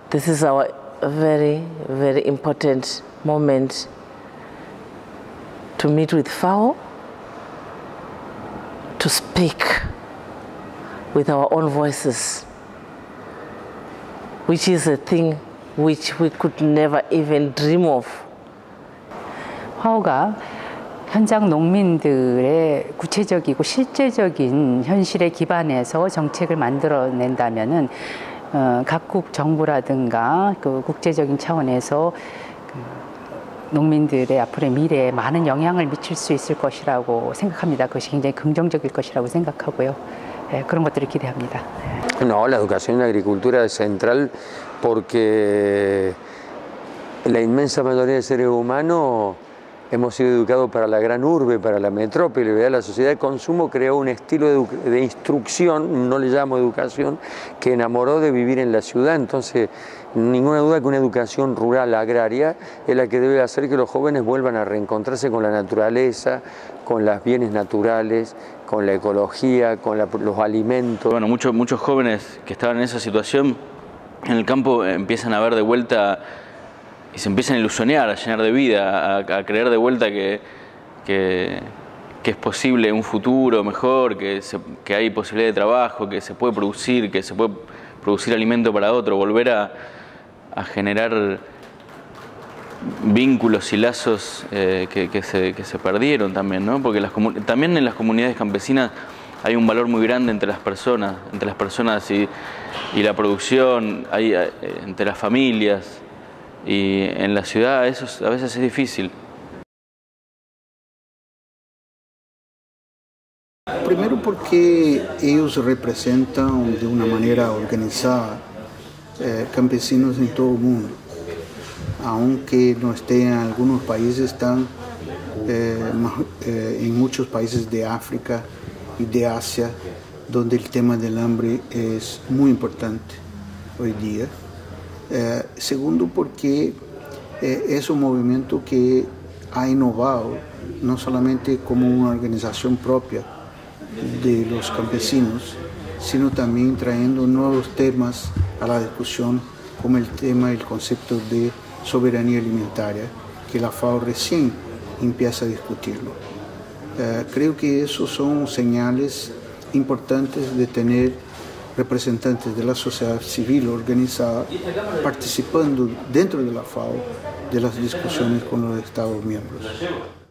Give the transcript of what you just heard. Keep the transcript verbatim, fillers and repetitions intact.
This is our very, very important moment to meet with FAO, to speak with our own voices, which is a thing which we could never even dream of. 파오가 현장 농민들의 구체적이고 실제적인 현실에 기반해서 정책을 만들어낸다면은 어, 각국 정부라든가 그 국제적인 차원에서 그 농민들의 앞으로의 미래에 많은 영향을 미칠 수 있을 것이라고 생각합니다. 그것이 굉장히 긍정적일 것이라고 생각하고요. 예, 그런 것들을 기대합니다. No, la educación en la agricultura es central porque la inmensa mayoría de seres humanos hemos sido educados para la gran urbe, para la metrópoli. ¿verdad? La sociedad de consumo creó un estilo de, de instrucción, no le llamo educación, que enamoró de vivir en la ciudad. Entonces, ninguna duda que una educación rural, agraria, es la que debe hacer que los jóvenes vuelvan a reencontrarse con la naturaleza, con los bienes naturales, con la ecología, con la, los alimentos. Bueno, muchos, muchos jóvenes que estaban en esa situación en el campo empiezan a ver de vuelta y se empiezan a ilusionar, a llenar de vida, a, a creer de vuelta que, que, que es posible un futuro mejor, que, se, que hay posibilidad de trabajo, que se puede producir, que se puede producir alimento para otro, volver a, a generar vínculos y lazos eh, que, que, se, que se perdieron también, ¿no? Porque las, también en las comunidades campesinas hay un valor muy grande entre las personas, entre las personas y, y la producción, hay, eh, entre las familias. Y en la ciudad eso a veces es difícil. Primero porque ellos representan de una manera organizada eh, campesinos en todo el mundo. Aunque no estén en algunos países, están eh, eh, en muchos países de África y de Asia, donde el tema del hambre es muy importante hoy día. Eh, segundo, porque eh, es un movimiento que ha innovado no solamente como una organización propia de los campesinos, sino también trayendo nuevos temas a la discusión, como el tema, el concepto de soberanía alimentaria, que la FAO recién empieza a discutirlo. Eh, creo que esos son señales importantes de tener representantes de la sociedad civil organizada participando dentro de la FAO de las discusiones con los Estados miembros.